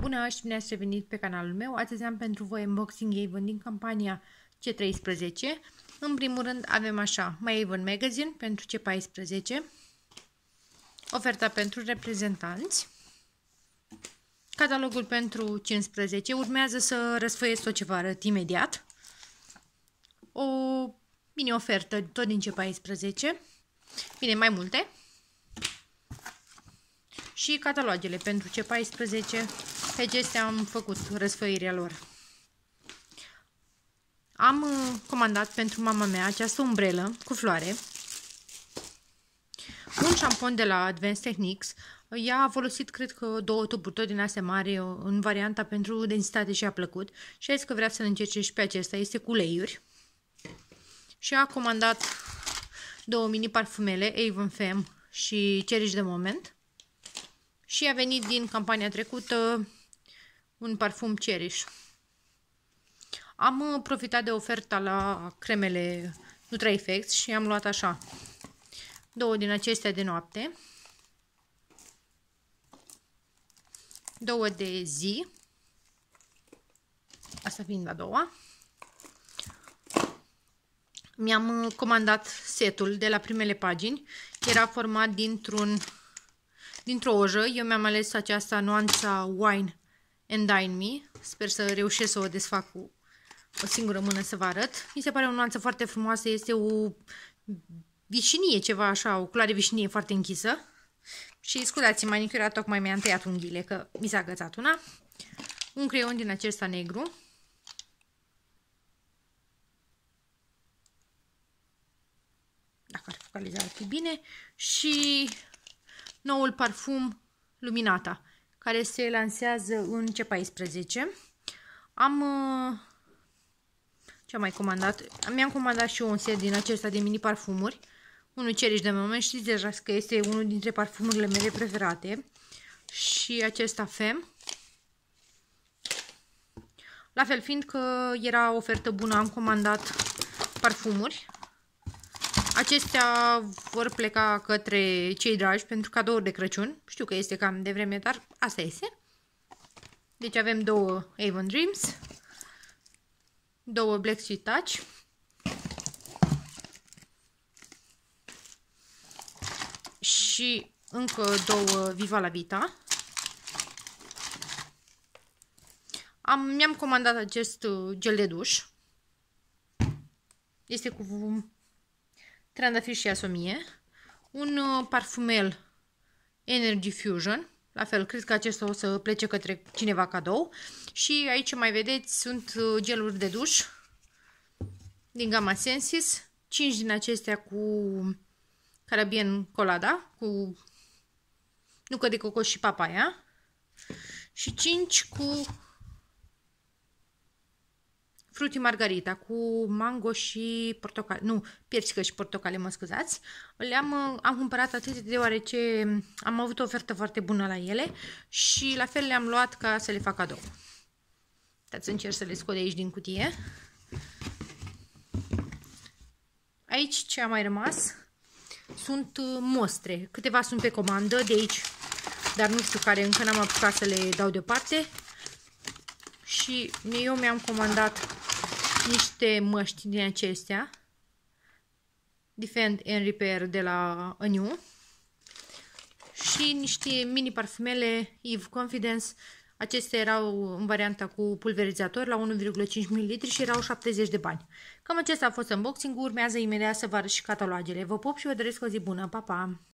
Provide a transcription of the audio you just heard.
Bună și bine ați revenit pe canalul meu. Astăzi am pentru voi unboxing Avon din campania C13. În primul rând avem așa My Avon Magazine pentru C14, oferta pentru reprezentanți, catalogul pentru 15, urmează să răsfoiesc tot ce vă arăt imediat, o mini-ofertă tot din C14, bine, mai multe, și catalogele pentru C14, pe acestea am făcut răsfăirea lor. Am comandat pentru mama mea această umbrelă cu floare, un șampon de la Advanced Techniques. Ea a folosit, cred că, 2 tuburi tot din astea mari în varianta pentru densitate și a plăcut și a zis că vrea să-l încerce și pe acesta, este cu uleiuri. Și a comandat 2 mini parfumele, Avon Femme și Cherish the Moment. Și a venit din campania trecută un parfum Cherish. Am profitat de oferta la cremele NutraEffects și am luat așa 2 din acestea de noapte, 2 de zi, asta fiind a doua. Mi-am comandat setul de la primele pagini, era format dintr-o ojă. Eu mi-am ales aceasta, nuanța Wine and Dine Me. Sper să reușesc să o desfac cu o singură mână să vă arăt. Mi se pare o nuanță foarte frumoasă, este o vișinie, ceva așa, o culoare vișinie foarte închisă. Și scuzați, manicura tocmai mi-a tăiat unghiile, că mi s-a agățat una. Un creion din acesta negru. Dacă ar focaliza ar fi bine. Și noul parfum Luminata, care se lansează în C14. Ce am mai comandat? Mi-am comandat și eu un set din acesta de mini parfumuri. Unul Cherish de Moment, știți deja că este unul dintre parfumurile mele preferate. Și acesta Femme. La fel, fiindcă era o ofertă bună, am comandat parfumuri. Acestea vor pleca către cei dragi pentru cadouri de Crăciun. Știu că este cam de vreme, dar asta este. Deci avem 2 Avon Dreams, 2 Black Sweet Touch, și încă 2 Viva la Vita. Mi-am comandat acest gel de duș. Este cu trandafir și asomie. Un parfumel Energy Fusion. La fel, cred că acesta o să plece către cineva cadou. Și aici mai vedeți, sunt geluri de duș din gama Sensis. 5 din acestea cu Caribbean Colada, cu nucă de cocos și papaya. Și 5 cu Fruity Margarita, cu mango și portocale, nu, piersică și portocale, mă scuzați. Am cumpărat atât deoarece am avut o ofertă foarte bună la ele și la fel le-am luat ca să le fac cadou. Dați să încerc să le scot de aici din cutie. Aici ce a mai rămas sunt mostre. Câteva sunt pe comandă de aici, dar nu știu care, încă n-am apucat să le dau deoparte. Și eu mi-am comandat niște măști din acestea, Defend and Repair de la Aniu, și niște mini parfumele Eve Confidence. Acestea erau în varianta cu pulverizator la 1,5 ml și erau 70 de bani. Cam acesta a fost unboxing-ul, urmează imediat să vă arăt și catalogele. Vă pup și vă doresc o zi bună, pa, pa!